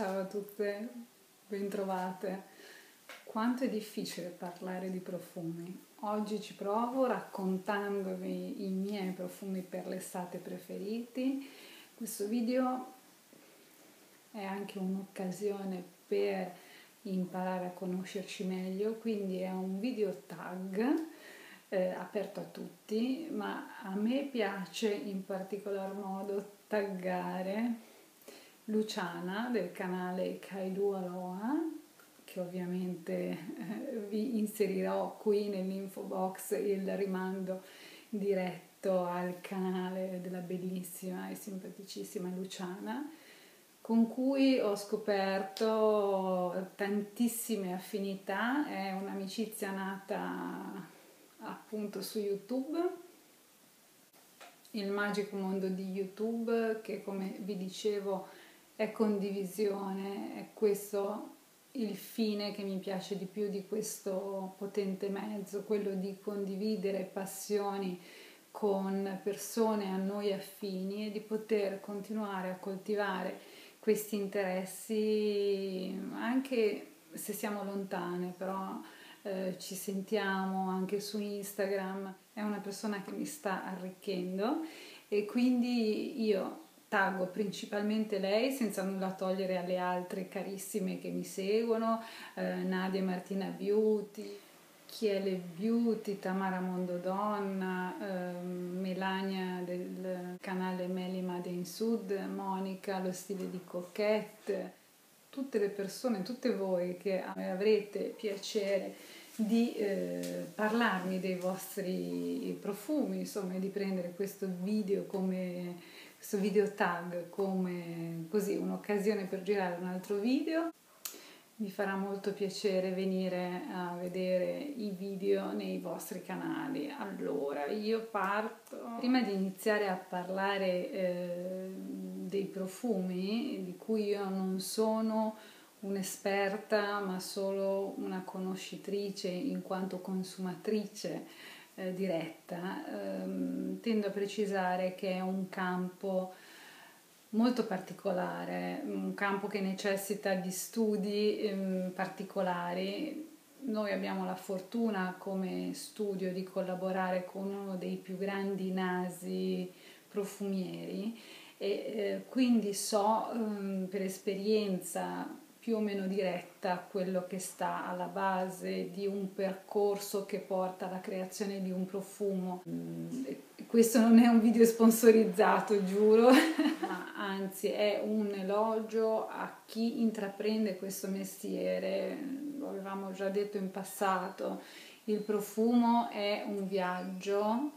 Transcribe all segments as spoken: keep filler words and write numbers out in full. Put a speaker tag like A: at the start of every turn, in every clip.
A: Ciao a tutte, bentrovate. Quanto è difficile parlare di profumi. Oggi ci provo raccontandovi i miei profumi per l'estate preferiti. Questo video è anche un'occasione per imparare a conoscerci meglio, quindi è un video tag eh, aperto a tutti, ma a me piace in particolar modo taggare Luciana del canale Kaidu Aloha, che ovviamente eh, vi inserirò qui nell'info box il rimando diretto al canale della bellissima e simpaticissima Luciana, con cui ho scoperto tantissime affinità. È un'amicizia nata appunto su YouTube, il magico mondo di YouTube, che come vi dicevo è condivisione. È questo il fine che mi piace di più di questo potente mezzo, quello di condividere passioni con persone a noi affini e di poter continuare a coltivare questi interessi anche se siamo lontane, però eh, ci sentiamo anche su Instagram. È una persona che mi sta arricchendo e quindi io taggo principalmente lei, senza nulla togliere alle altre carissime che mi seguono, eh, Nadia e Martina Beauty, Chiele Beauty, Tamara Mondodonna, eh, Melania del canale Meli Made in Sud, Monica Lo Stile di Coquette, tutte le persone, tutte voi che avrete piacere di eh, parlarmi dei vostri profumi, insomma, di prendere questo video come questo video tag come così un'occasione per girare un altro video. Mi farà molto piacere venire a vedere i video nei vostri canali. Allora, io parto. Prima di iniziare a parlare eh, dei profumi, di cui io non sono un'esperta, ma solo una conoscitrice in quanto consumatrice eh, diretta, ehm, tendo a precisare che è un campo molto particolare, un campo che necessita di studi ehm, particolari. Noi abbiamo la fortuna come studio di collaborare con uno dei più grandi nasi profumieri e eh, quindi so ehm, per esperienza più o meno diretta quello che sta alla base di un percorso che porta alla creazione di un profumo. Questo non è un video sponsorizzato, giuro, ma anzi è un elogio a chi intraprende questo mestiere. Lo avevamo già detto in passato, il profumo è un viaggio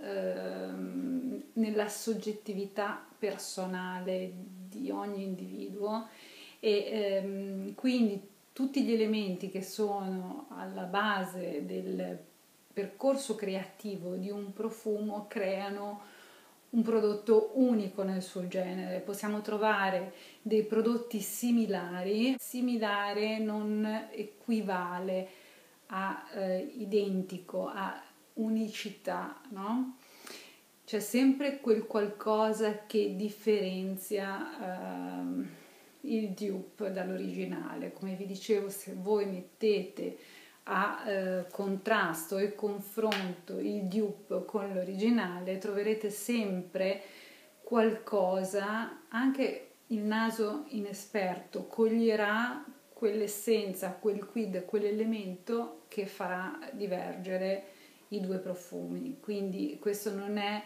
A: ehm, nella soggettività personale di ogni individuo e ehm, quindi tutti gli elementi che sono alla base del percorso creativo di un profumo creano un prodotto unico nel suo genere. Possiamo trovare dei prodotti similari, similare non equivale a eh, identico, a unicità, no? C'è sempre quel qualcosa che differenzia eh, il dupe dall'originale. Come vi dicevo, se voi mettete a eh, contrasto e confronto il dupe con l'originale, troverete sempre qualcosa, anche il naso inesperto coglierà quell'essenza, quel quid, quell'elemento che farà divergere i due profumi. Quindi questo non è,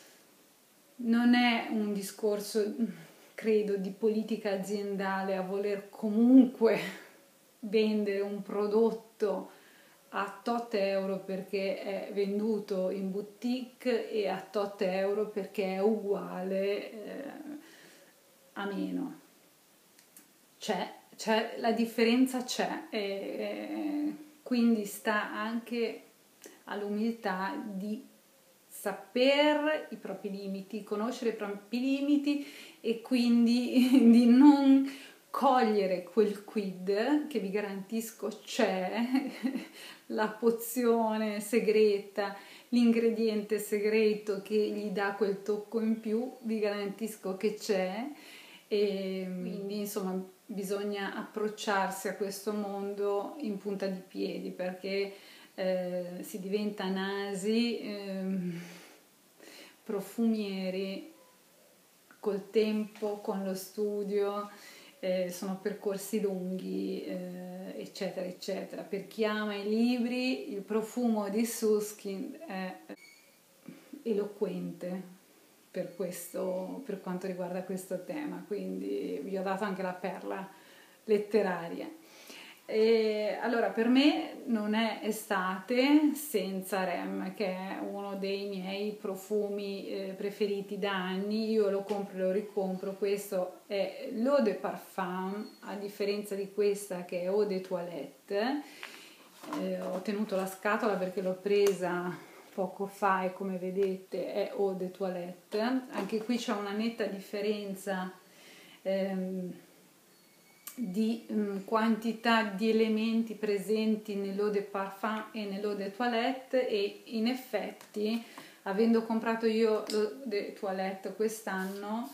A: non è un discorso, credo, di politica aziendale a voler comunque vendere un prodotto a tot euro perché è venduto in boutique e a tot euro perché è uguale eh, a meno. C'è, c'è, la differenza c'è e, e quindi sta anche all'umiltà di saper i propri limiti, conoscere i propri limiti e quindi di non cogliere quel quid che vi garantisco c'è, la pozione segreta, l'ingrediente segreto che gli dà quel tocco in più, vi garantisco che c'è e quindi insomma bisogna approcciarsi a questo mondo in punta di piedi, perché eh, si diventa nasi, ehm, profumieri col tempo, con lo studio, eh, sono percorsi lunghi, eh, eccetera, eccetera. Per chi ama i libri, il profumo di Susskind è eloquente per questo, per quanto riguarda questo tema, quindi vi ho dato anche la perla letteraria. E allora, per me non è estate senza Rem, che è uno dei miei profumi eh, preferiti da anni. Io lo compro e lo ricompro. Questo è l'Eau de Parfum, a differenza di questa che è Eau de Toilette. Eh, ho tenuto la scatola perché l'ho presa poco fa e come vedete è Eau de Toilette. Anche qui c'è una netta differenza ehm, di um, quantità di elementi presenti nell'Eau de Parfum e nell'Eau de Toilette, e in effetti, avendo comprato io l'Eau de Toilette quest'anno,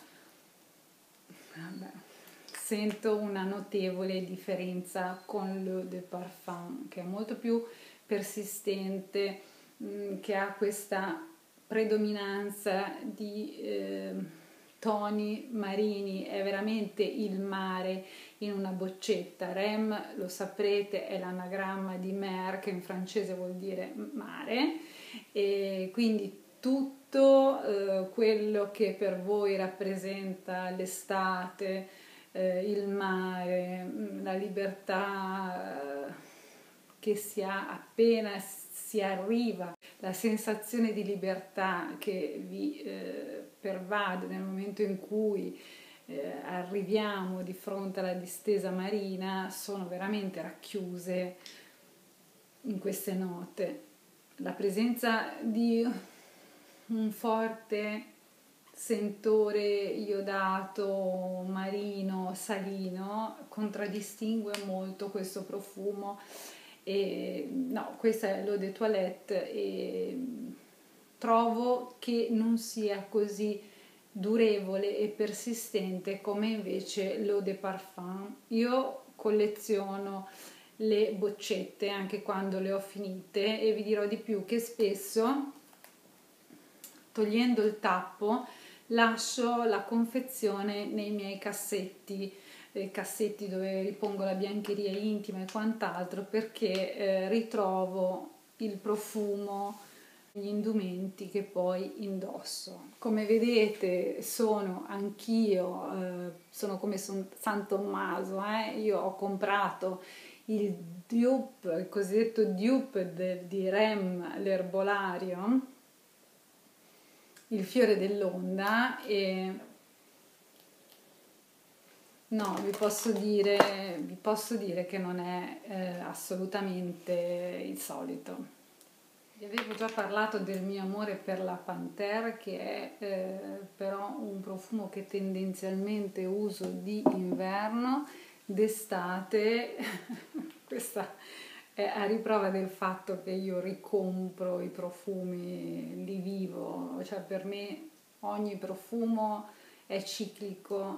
A: vabbè, sento una notevole differenza con l'Eau de Parfum, che è molto più persistente, mh, che ha questa predominanza di eh, toni marini, è veramente il mare in una boccetta. Rem, lo saprete, è l'anagramma di mer, che in francese vuol dire mare, e quindi tutto eh, quello che per voi rappresenta l'estate, eh, il mare, la libertà eh, che si ha appena si arriva, la sensazione di libertà che vi eh, pervade nel momento in cui eh, arriviamo di fronte alla distesa marina, sono veramente racchiuse in queste note. La presenza di un forte sentore iodato, marino, salino contraddistingue molto questo profumo. E, no, questa è l'Eau de Toilette e trovo che non sia così durevole e persistente come invece l'Eau de Parfum. Io colleziono le boccette anche quando le ho finite, e vi dirò di più che spesso, togliendo il tappo, lascio la confezione nei miei cassetti, eh, cassetti dove ripongo la biancheria intima e quant'altro, perché eh, ritrovo il profumo, gli indumenti che poi indosso. Come vedete sono anch'io, eh, sono come son, San Tommaso, eh? Io ho comprato il dupe, il cosiddetto dupe de, di Rem, l'erbolario, il fiore dell'onda, e no, vi posso dire, vi posso dire che non è eh, assolutamente il solito. Vi avevo già parlato del mio amore per la Panthère, che è eh, però un profumo che tendenzialmente uso di inverno. D'estate questa è a riprova del fatto che io ricompro i profumi, li vivo, cioè per me ogni profumo è ciclico.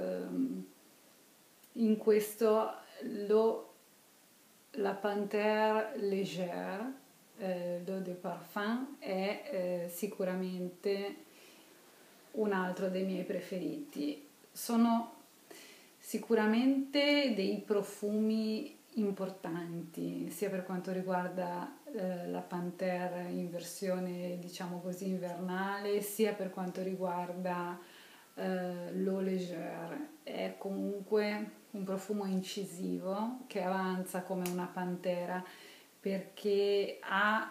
A: In questo lo, la Panthère Légère, eh, l'Eau de Parfum, è eh, sicuramente un altro dei miei preferiti. Sono sicuramente dei profumi importanti, sia per quanto riguarda eh, la Panthère in versione, diciamo così, invernale, sia per quanto riguarda eh, l'Eau Légère. È comunque un profumo incisivo che avanza come una pantera, perché ha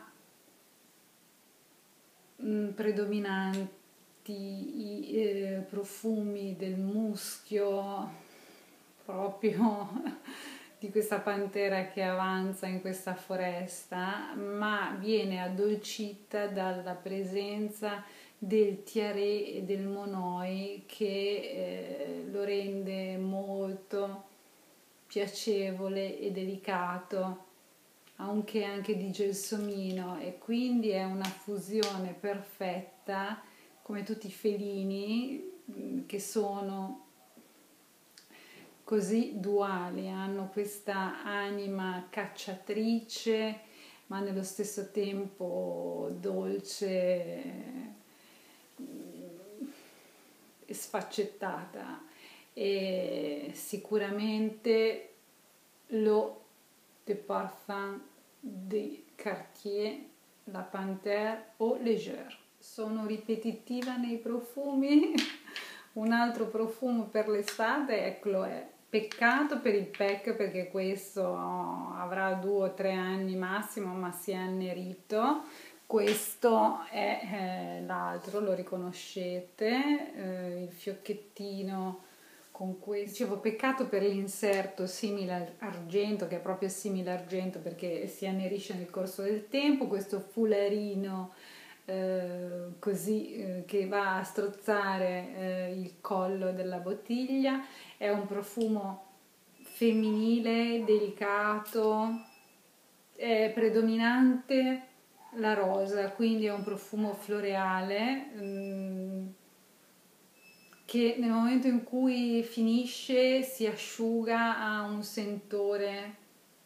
A: mh, predominanti i eh, profumi del muschio, proprio di questa pantera che avanza in questa foresta, ma viene addolcita dalla presenza del tiaré e del monoi, che eh, lo rende molto piacevole e delicato, anche, anche di gelsomino, e quindi è una fusione perfetta, come tutti i felini che sono così duali, hanno questa anima cacciatrice ma nello stesso tempo dolce e sfaccettata, e sicuramente l'eau de parfum di Cartier, la Panthère Eau Légère. Sono ripetitiva nei profumi. Un altro profumo per l'estate è Chloé. Peccato per il pack, perché questo avrà due o tre anni massimo, ma si è annerito. Questo è eh, l'altro, lo riconoscete, eh, il fiocchettino con questo. Dicevo, peccato per l'inserto simile argento, che è proprio simile argento perché si annerisce nel corso del tempo. Questo fularino eh, così eh, che va a strozzare eh, il collo della bottiglia. È un profumo femminile, delicato, è predominante la rosa, quindi è un profumo floreale mh, che nel momento in cui finisce si asciuga, ha un sentore,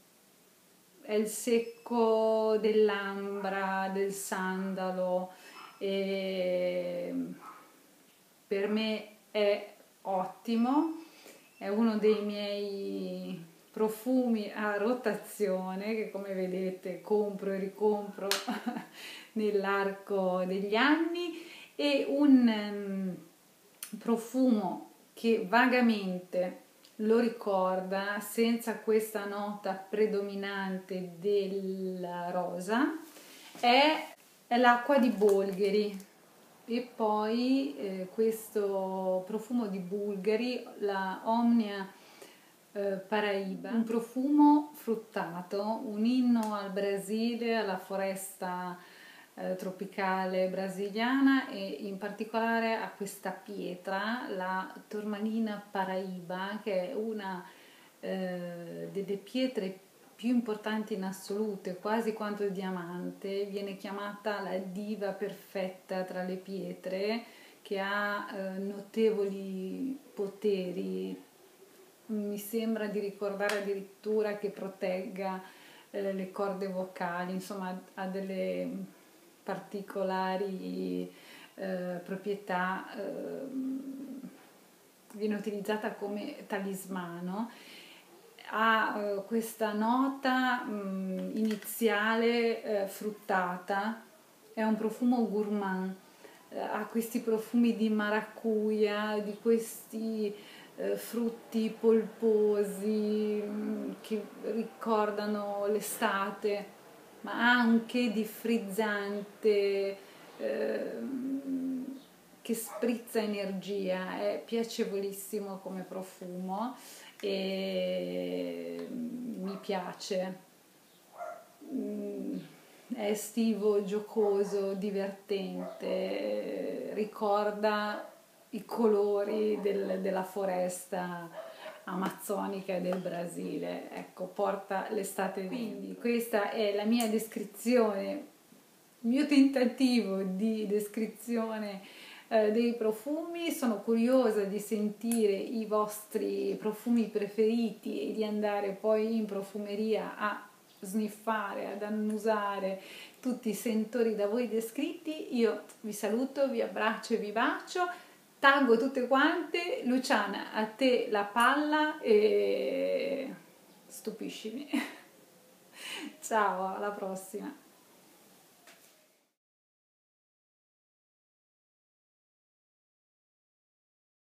A: è il secco dell'ambra, del sandalo, e per me è ottimo, è uno dei miei profumi a rotazione che, come vedete, compro e ricompro nell'arco degli anni, e un um, profumo che vagamente lo ricorda senza questa nota predominante della rosa è, è l'acqua di Bulgari. E poi eh, questo profumo di Bulgari, la Omnia eh, Paraíba, un profumo fruttato, un inno al Brasile, alla foresta eh, tropicale brasiliana, e in particolare a questa pietra, la Turmalina Paraíba, che è una eh, delle pietre più importanti in assoluto, quasi quanto il diamante. Viene chiamata la diva perfetta tra le pietre, che ha eh, notevoli poteri. Mi sembra di ricordare addirittura che protegga eh, le corde vocali, insomma ha delle particolari eh, proprietà, eh, viene utilizzata come talismano. Ha eh, questa nota mh, iniziale eh, fruttata, è un profumo gourmand, eh, ha questi profumi di maracuja, di questi eh, frutti polposi mh, che ricordano l'estate, ma anche di frizzante, eh, che sprizza energia. È piacevolissimo come profumo e mi piace, è estivo, giocoso, divertente, ricorda i colori del, della foresta amazzonica e del Brasile, ecco, porta l'estate. Quindi questa è la mia descrizione, il mio tentativo di descrizione eh, dei profumi. Sono curiosa di sentire i vostri profumi preferiti e di andare poi in profumeria a sniffare, ad annusare tutti i sentori da voi descritti. Io vi saluto, vi abbraccio e vi bacio, taggo tutte quante. Luciana, a te la palla e stupiscimi. Ciao, alla prossima.